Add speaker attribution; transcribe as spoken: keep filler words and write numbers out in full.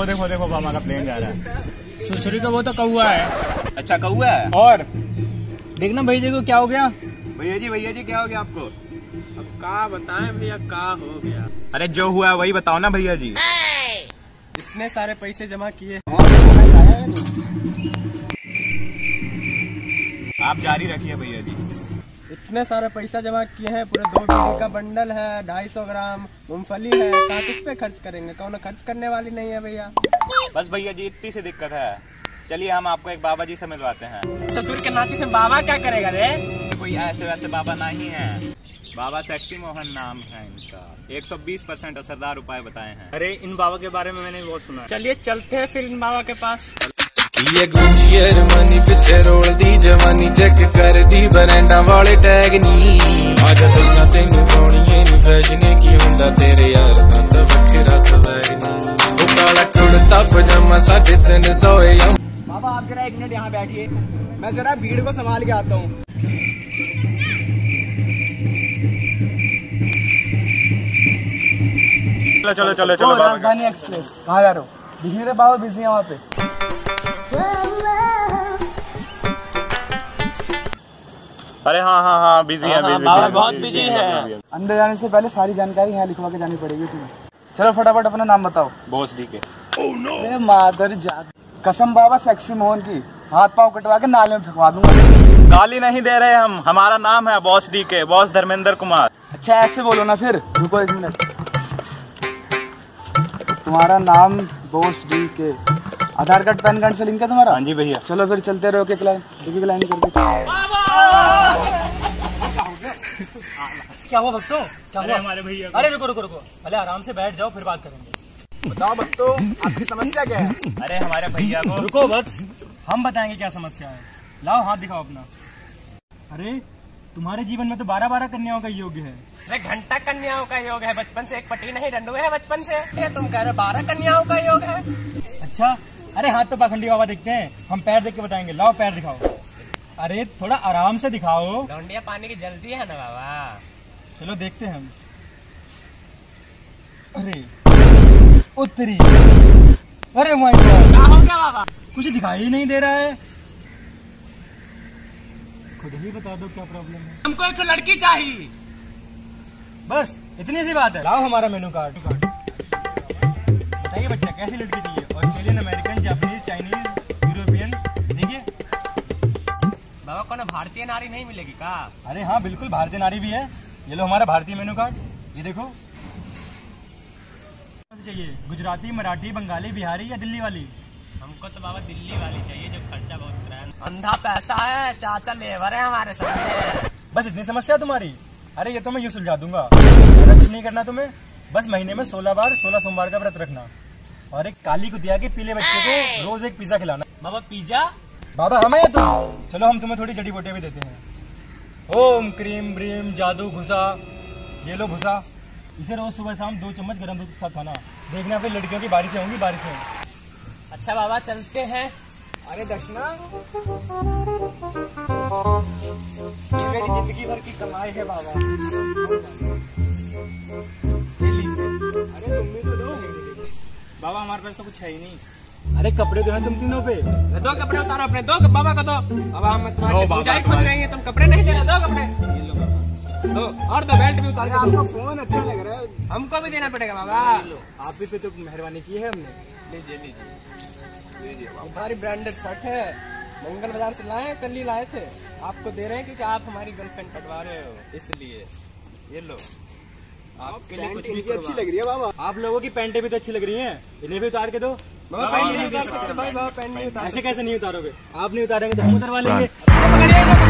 Speaker 1: वो देखो देखो मामा का प्लेन जा रहा है।
Speaker 2: सुसरी का वो तो कौआ है।
Speaker 1: अच्छा कौआ है।
Speaker 2: और देखना भैया को क्या हो गया।
Speaker 1: भैया जी भैया जी क्या हो गया आपको?
Speaker 3: अब का बताएं भैया का हो गया।
Speaker 1: अरे जो हुआ वही बताओ ना भैया जी।
Speaker 3: इतने सारे पैसे जमा किए,
Speaker 1: आप जारी रखिए भैया जी।
Speaker 3: इतने सारे पैसा जमा किए हैं, पूरे दो बीघे का बंडल है, ढाई सौ ग्राम मूंगफली है, कहाँ किस पे खर्च करेंगे? कौन खर्च करने वाली नहीं है भैया।
Speaker 1: बस भैया जी इतनी सी दिक्कत है। चलिए हम आपको एक बाबा जी से मिलवाते हैं।
Speaker 3: ससुर के नाती से बाबा क्या करेगा रे?
Speaker 1: कोई ऐसे वैसे बाबा नहीं है, बाबा सेक्सी मोहन नाम है इनका। एक सौ बीस परसेंट असरदार उपाय बताए हैं।
Speaker 2: अरे इन बाबा के बारे में मैंने बहुत सुना।
Speaker 3: चलिए चलते हैं फिर इन बाबा के पास।
Speaker 4: ये गुच्ची अरमानी पिछे रोल दी जवानी चेक कर दी बरेंडा वाले टैग नी आज दसा तेनू सोनिए नी फैशन की हुंदा तेरे यार दा बखेरा सवैग नी ओ काला कुर्ता पजामा साढ़े तीन सौ।
Speaker 3: बाबा आप जरा एक मिनट यहाँ बैठिए, मैं जरा भीड़ को संभाल के आता हूँ।
Speaker 1: चलो चलो चलो चलो
Speaker 3: राजधानी एक्सप्रेस कहाँ जा रहे हो? दिख नहीं रहे बाबा, बिजी है वहाँ पे।
Speaker 1: अरे हाँ हाँ हाँ बिजी है, बिजी
Speaker 2: बाबा बहुत बिजी है।
Speaker 3: अंदर जाने से पहले सारी जानकारी यहाँ लिखवा के जानी पड़ेगी तुम्हें। चलो फटाफट अपना नाम बताओ।
Speaker 1: बॉस डी के।
Speaker 3: अरे मादर जात, कसम बाबा सेक्सी मोहन की, हाथ पाँव कटवा के नाले में फेंकवा दूंगा।
Speaker 1: गाली नहीं दे रहे हम, हमारा नाम है boss D K, boss Dharmendra Kumar.
Speaker 3: अच्छा ऐसे बोलो ना फिर। रुको एक मिनट, तुम्हारा नाम boss D K, Aadhaar card PAN card से लिंक है तुम्हारा?
Speaker 1: हाँ जी भैया।
Speaker 3: चलो फिर चलते रहो के क्लाइन क्लाइन करके। क्या हुआ भक्तों? क्या हुआ
Speaker 2: हमारे भैया?
Speaker 3: अरे रुको रुको रुको, पहले आराम से बैठ जाओ फिर बात करेंगे। बताओ भक्तों आपकी समस्या क्या है?
Speaker 1: अरे हमारे भैया को।
Speaker 2: रुको बस, हम बताएंगे क्या समस्या है। लाओ हाथ दिखाओ अपना। अरे तुम्हारे जीवन में तो बारह बारह कन्याओं का योग है।
Speaker 3: अरे घंटा कन्याओं का योग है, बचपन से एक पटी नहीं रंडू है बचपन से। ये तुम कह रहे बारह कन्याओं का योग है?
Speaker 2: अच्छा अरे हाथ तो पाखंडी बाबा देखते हैं, हम पैर देख के बताएंगे। लाओ पैर दिखाओ। अरे थोड़ा आराम से दिखाओ।
Speaker 3: लौंडिया पानी की जल्दी है ना बाबा।
Speaker 2: चलो देखते हैं हम। अरे उत्तरी, अरे माय गॉड,
Speaker 3: क्या हो गया बाबा?
Speaker 2: कुछ दिखाई ही नहीं दे रहा है। खुद ही बता दो क्या प्रॉब्लम है।
Speaker 3: हमको एक लड़की चाहिए,
Speaker 2: बस इतनी सी बात है। लाओ हमारा मेनू कार्ड। बताइए बच्चा कैसी लड़की चाहिए? Australian, American, Japanese, Chinese, European? देखिए
Speaker 3: बाबा कौन भारतीय नारी नहीं मिलेगी का?
Speaker 2: अरे हाँ बिल्कुल भारतीय नारी भी है। ये लो हमारा भारतीय मेनू कार्ड, ये देखो। चाहिए गुजराती, मराठी, बंगाली, बिहारी या दिल्ली वाली?
Speaker 3: हमको तो बाबा दिल्ली वाली चाहिए जो खर्चा बहुत है। अंधा पैसा है, चाचा लेबर है हमारे सामने।
Speaker 2: बस इतनी समस्या तुम्हारी? अरे ये तो मैं यूँ सुलझा दूंगा। अरे कुछ नहीं करना तुम्हें, बस महीने में सोलह बार सोलह सोमवार का व्रत रखना और एक काली कुतिया के पीले बच्चे को रोज एक पिज्जा खिलाना।
Speaker 3: बाबा पिज्जा?
Speaker 2: बाबा हमें है तुम। चलो हम तुम्हें थोड़ी जड़ी बूटियां भी देते हैं। ओम क्रीम ब्रीम जादू घुसा, ये लो घुसा। इसे रोज सुबह शाम दो चम्मच गर्म दूध के साथ खाना। देखना फिर लड़कियों की बारिशें होंगी, बारिशें।
Speaker 3: अच्छा बाबा चलते हैं। अरे दर्शना, मेरी जिंदगी भर की कमाई है बाबा। अरे तुम भी तो दो।
Speaker 2: बाबा हमारे पास तो कुछ है ही नहीं। अरे कपड़े तो हैं तुम तीनों पे।
Speaker 3: दो कपड़े उतारो अपने, दो बाबा का दो। बाबा हम तुम्हारे पूजा ही खोज रहे हैं, तुम कपड़े नहीं ले रहे। दो कपड़े ये लो बाबा, दो। और दो बेल्ट भी उतार के। आपका फोन अच्छा लग रहा है, हमको भी देना पड़ेगा बाबा।
Speaker 2: आप भी पे तो मेहरबानी की है हमने।
Speaker 3: लीजिए लीजिए लीजिए, हमारी ब्रांडेड शर्ट है, मंगल बाजार से लाए, कल ही लाए थे। आपको दे रहे हैं क्योंकि आप हमारी गर्लफ्रेंड कटवा रहे हो, इसलिए ये लो। आपके लिए कुछ भी अच्छी लग रही है बाबा।
Speaker 2: आप लोगों की पैंटें भी तो अच्छी लग रही हैं, इन्हें भी उतार के दो।
Speaker 3: बाबा पैंट नहीं उतार सकते भाई, बाबा पैंट नहीं उतार।
Speaker 2: ऐसे कैसे नहीं उतारोगे? आप नहीं उतारेंगे तो हम उतरवा लेंगे।